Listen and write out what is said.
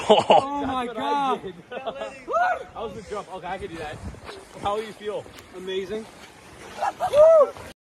Oh my God. That was the jump. Okay, I can do that. How do you feel? Amazing.